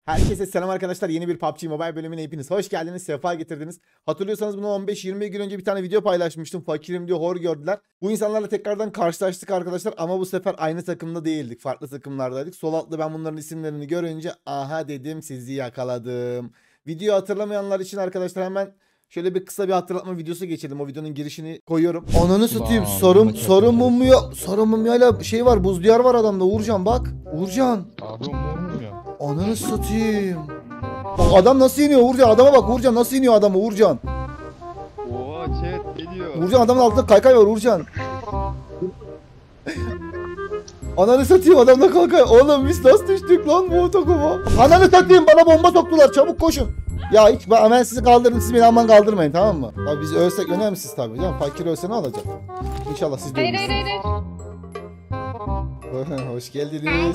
Herkese selam arkadaşlar. Yeni bir PUBG Mobile bölümüne hepiniz hoş geldiniz. Sefa getirdiniz. Hatırlıyorsanız bunu 15-20 gün önce bir tane video paylaşmıştım. Fakirim diyor, hor gördüler. Bu insanlarla tekrardan karşılaştık arkadaşlar. Ama bu sefer aynı takımda değildik. Farklı takımlardaydık. Sol altlı ben bunların isimlerini görünce aha dedim, sizi yakaladım. Video hatırlamayanlar için arkadaşlar hemen şöyle bir kısa bir hatırlatma videosu geçelim. O videonun girişini koyuyorum. Ananı satayım. Sarı mumyayla şey var. Buz diyar var adamda. Uğurcan bak. Uğurcan. Abi o mor ya? Ananı satayım. Adam nasıl iniyor Uğurcan? Adama bak Uğurcan, nasıl iniyor adamı Uğurcan? Oha chat geliyor. Uğurcan adamın altında kaykay var Uğurcan. Ananı satayım, adamda kaykay. Oğlum biz nasıl düştük lan bu otokoma? Ananı satayım, bana bomba soktular, çabuk koşun. Ya hiç ben sizi kaldırırım, siz beni aman kaldırmayın, tamam mı? Tabii biz ölsek önemsiz tabii canım. Fakir ölse ne olacak? İnşallah siz de ölürsünüz. Hoş geldiniz.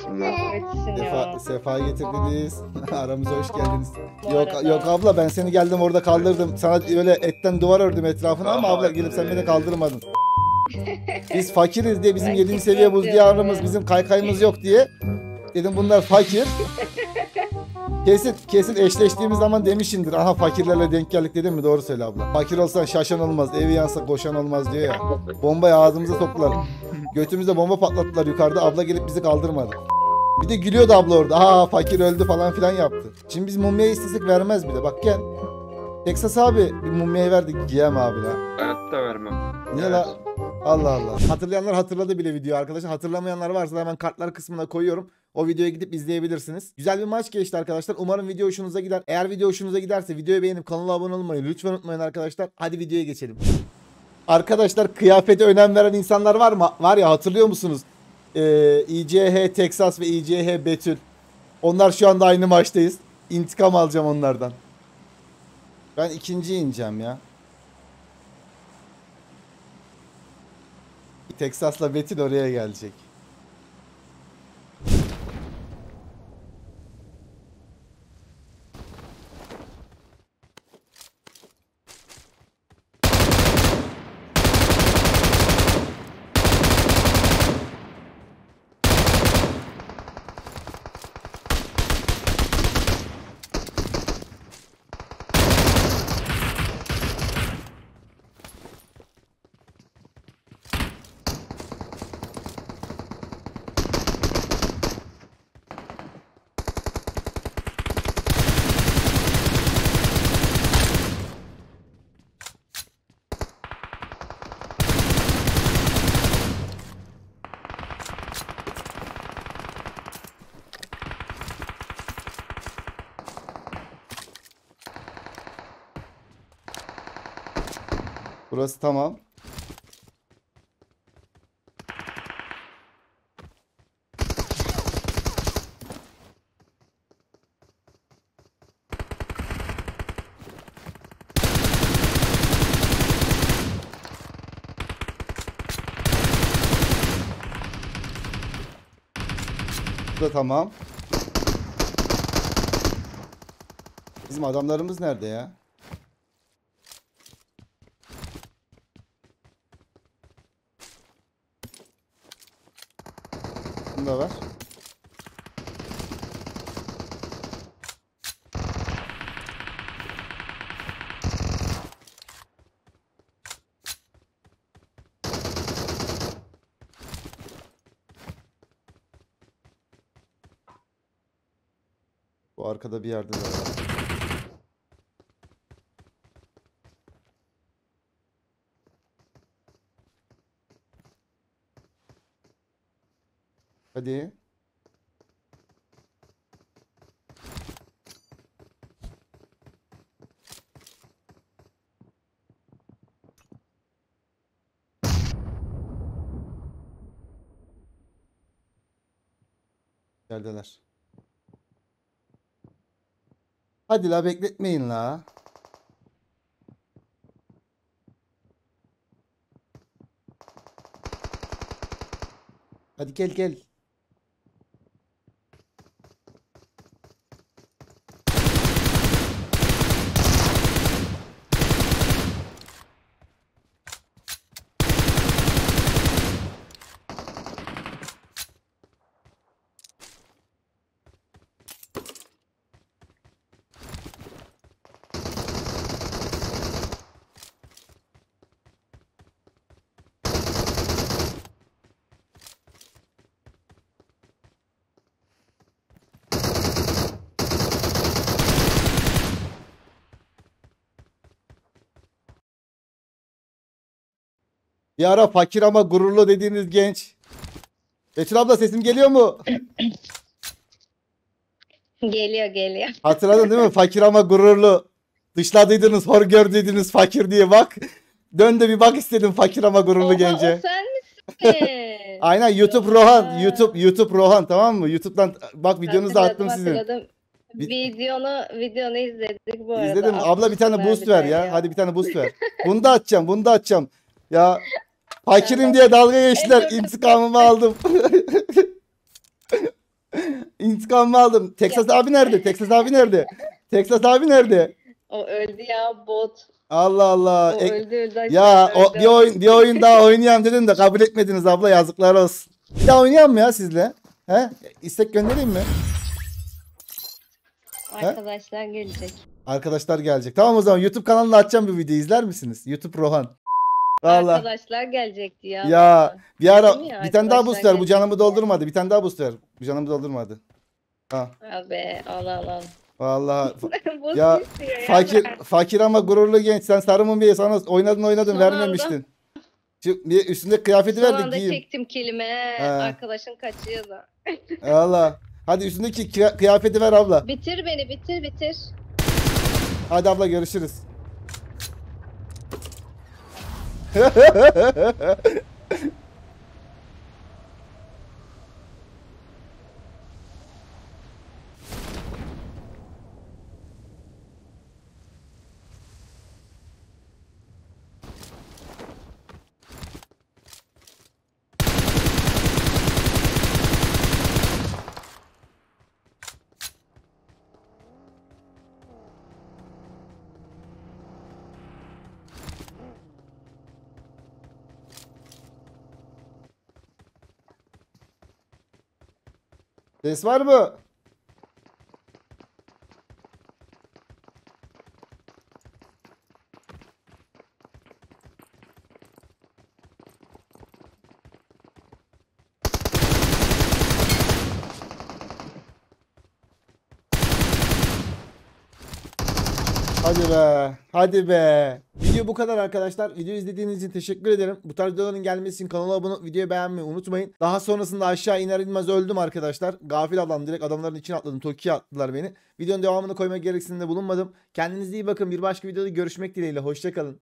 Sefa getirdiniz. Aramıza hoş geldiniz. Yok abla, ben seni geldim orada kaldırdım. Sana öyle etten duvar ördüm etrafına ama abla gelip sen beni kaldırmadın. Biz fakiriz diye, bizim 7. seviye buz diyarımız, bizim kaykayımız yok diye. Dedim bunlar fakir. Kesin eşleştiğimiz zaman demişindir. Aha fakirlerle denk geldik dedim mi? Doğru söyle abla. Fakir olsan şaşan olmaz, evi yansa koşan olmaz diyor ya. Bombayı ağzımıza soktular. Götümüzde bomba patlattılar yukarıda. Abla gelip bizi kaldırmadı. Bir de gülüyordu abla orada. Aa fakir öldü falan filan yaptı. Şimdi biz mumyayı istesek vermez bile. Bak gel. Texas abi bir mumyayı verdik. Giyem abi la. Hayatta vermem. Niye la? Allah Allah. Hatırlayanlar hatırladı bile video arkadaşlar. Hatırlamayanlar varsa hemen kartlar kısmına koyuyorum. O videoya gidip izleyebilirsiniz. Güzel bir maç geçti arkadaşlar. Umarım video hoşunuza gider. Eğer video hoşunuza giderse videoyu beğenip kanala abone olmayı lütfen unutmayın arkadaşlar. Hadi videoya geçelim. Arkadaşlar kıyafete önem veren insanlar var mı? Var ya, hatırlıyor musunuz? İCH Texas ve İCH Betül. Onlar şu anda aynı maçtayız. İntikam alacağım onlardan. Ben ikinci ineceğim ya. Texas'la Betül oraya gelecek. Burası tamam. Bu da tamam. Bizim adamlarımız nerede ya? Bunu da ver. Bu arkada bir yerde de var. Hadi. Geldiler. Hadi la, bekletmeyin la. Hadi gel gel. Bir ara fakir ama gururlu dediğiniz genç. Betül abla sesim geliyor mu? Geliyor. Hatırladın değil mi? Fakir ama gururlu. Dışladıydınız, hor gördüydünüz fakir diye bak. Dön de bir bak istedim fakir ama gururlu Oha, gence. o sen misin? Aynen YouTube Rohan. YouTube Rohan, tamam mı? YouTube'dan bak videonuzu da attım sizin. Hatırladım. Videonu izledik bu arada. İzledim. Abla bir tane Atmışsın boost ver harbiden ya. Hadi bir tane boost ver. Bunu da atacağım. Ya fakirim diye dalga geçtiler. İntikamımı aldım. İntikamımı aldım. Texas abi nerede? Texas abi nerede? O öldü ya, bot. Allah Allah. O öldü. Ya o, öldü. bir oyun daha oynayayım dedim de kabul etmediniz abla, yazıklar olsun. Bir daha oynayalım mı ya sizle? He? İstek göndereyim mi? Arkadaşlar gelecek. Arkadaşlar gelecek. Tamam, o zaman YouTube kanalına açacağım bu videoyu, izler misiniz? YouTube Rohan. Vallahi. Arkadaşlar gelecekti ya. Ya bir ara Değil mi ya? bir tane daha boost Arkadaşlar ver. Bu canımı gelecek doldurmadı. Bir tane daha boost ver. Bu canımı doldurmadı. Ha. Abi al. Vallahi Bu ya istiyor fakir ama gururlu genç. Sen sarı mumyayı sana oynadın Son vermemiştin. Bir üstündeki kıyafeti Son ver de anda giyeyim. çektim kelime. He. Arkadaşın kaçıyordu. Allah. Hadi üstündeki kıyafeti ver abla. Bitir beni, bitir. Hadi abla, görüşürüz. Ses var mı? Hadi be. Hadi be. Video bu kadar arkadaşlar. Video izlediğiniz için teşekkür ederim. Bu tarz videoların gelmesi için kanala abone olup videoyu beğenmeyi unutmayın. Daha sonrasında aşağı iner inmez öldüm arkadaşlar. Gafil adam, direkt adamların içine atladım. Toki'ye attılar beni. Videonun devamını koymak gereksinimde bulunmadım. Kendinize iyi bakın. Bir başka videoda görüşmek dileğiyle. Hoşça kalın.